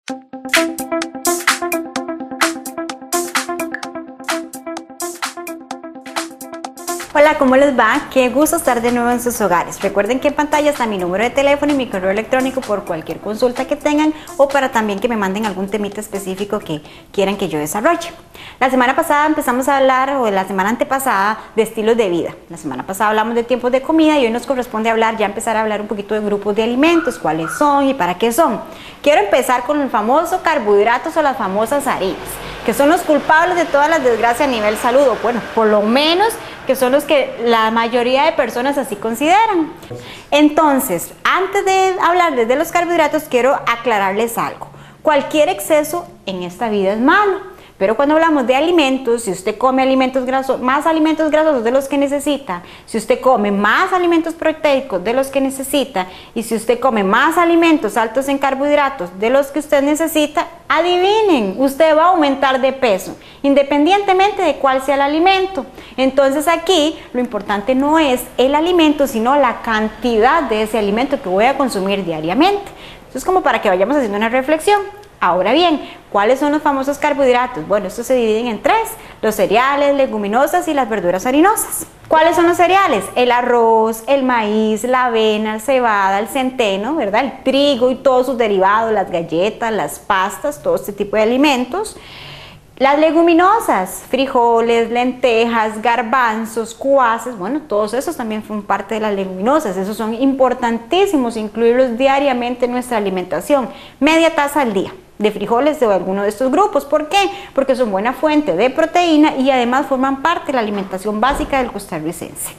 Hola, ¿cómo les va? Qué gusto estar de nuevo en sus hogares. Recuerden que en pantalla está mi número de teléfono y mi correo electrónico por cualquier consulta que tengan o para también que me manden algún temita específico que quieran que yo desarrolle. La semana pasada empezamos a hablar, o la semana antepasada, de estilos de vida. La semana pasada hablamos de tiempos de comida y hoy nos corresponde empezar a hablar un poquito de grupos de alimentos, cuáles son y para qué son. Quiero empezar con el famoso carbohidratos o las famosas harinas, que son los culpables de todas las desgracias a nivel salud, o bueno, por lo menos que son los que la mayoría de personas así consideran. Entonces, antes de hablarles de los carbohidratos, quiero aclararles algo. Cualquier exceso en esta vida es malo. Pero cuando hablamos de alimentos, si usted come alimentos grasos, más alimentos grasosos de los que necesita, si usted come más alimentos proteicos de los que necesita, y si usted come más alimentos altos en carbohidratos de los que usted necesita, adivinen, usted va a aumentar de peso, independientemente de cuál sea el alimento. Entonces aquí lo importante no es el alimento, sino la cantidad de ese alimento que voy a consumir diariamente. Eso es como para que vayamos haciendo una reflexión. Ahora bien, ¿cuáles son los famosos carbohidratos? Bueno, estos se dividen en tres: los cereales, leguminosas y las verduras harinosas. ¿Cuáles son los cereales? El arroz, el maíz, la avena, la cebada, el centeno, ¿verdad? El trigo y todos sus derivados, las galletas, las pastas, todo este tipo de alimentos. Las leguminosas, frijoles, lentejas, garbanzos, cuaces, bueno, todos esos también son parte de las leguminosas. Esos son importantísimos incluirlos diariamente en nuestra alimentación. Media taza al día de frijoles de alguno de estos grupos. ¿Por qué? Porque son buena fuente de proteína y además forman parte de la alimentación básica del costarricense.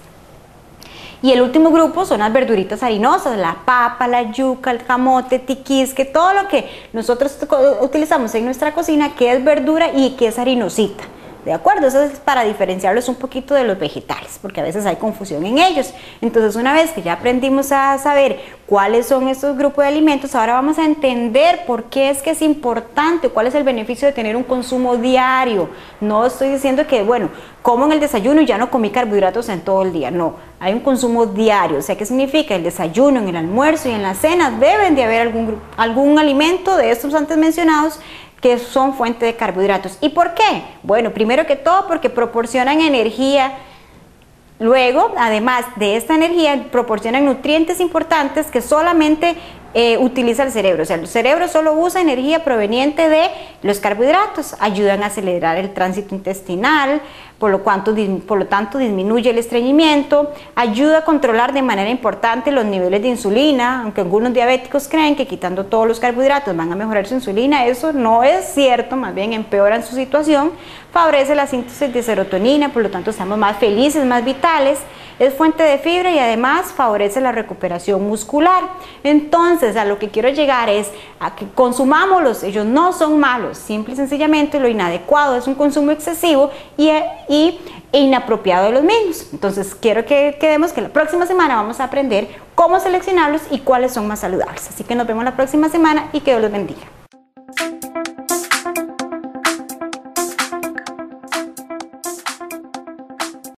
Y el último grupo son las verduritas harinosas: la papa, la yuca, el camote, tiquisque, todo lo que nosotros utilizamos en nuestra cocina que es verdura y que es harinosita. ¿De acuerdo? Eso es para diferenciarlos un poquito de los vegetales, porque a veces hay confusión en ellos. Entonces, una vez que ya aprendimos a saber cuáles son estos grupos de alimentos, ahora vamos a entender por qué es que es importante, cuál es el beneficio de tener un consumo diario. No estoy diciendo que, bueno, como en el desayuno y ya no comí carbohidratos en todo el día. No, hay un consumo diario. O sea, ¿qué significa? El desayuno, en el almuerzo y en la cena deben de haber algún alimento de estos antes mencionados que son fuente de carbohidratos. ¿Y por qué? Bueno, primero que todo porque proporcionan energía. Luego, además de esta energía, proporcionan nutrientes importantes que solamente utiliza el cerebro. O sea, el cerebro solo usa energía proveniente de los carbohidratos. Ayudan a acelerar el tránsito intestinal, por lo tanto disminuye el estreñimiento, ayuda a controlar de manera importante los niveles de insulina, aunque algunos diabéticos creen que quitando todos los carbohidratos van a mejorar su insulina. Eso no es cierto, más bien empeoran su situación. Favorece la síntesis de serotonina, por lo tanto estamos más felices, más vitales. Es fuente de fibra y además favorece la recuperación muscular. Entonces, a lo que quiero llegar es a que consumámoslos. Ellos no son malos, simple y sencillamente lo inadecuado es un consumo excesivo y inapropiado de los mismos. Entonces, quiero que quedemos que la próxima semana vamos a aprender cómo seleccionarlos y cuáles son más saludables. Así que nos vemos la próxima semana y que Dios los bendiga.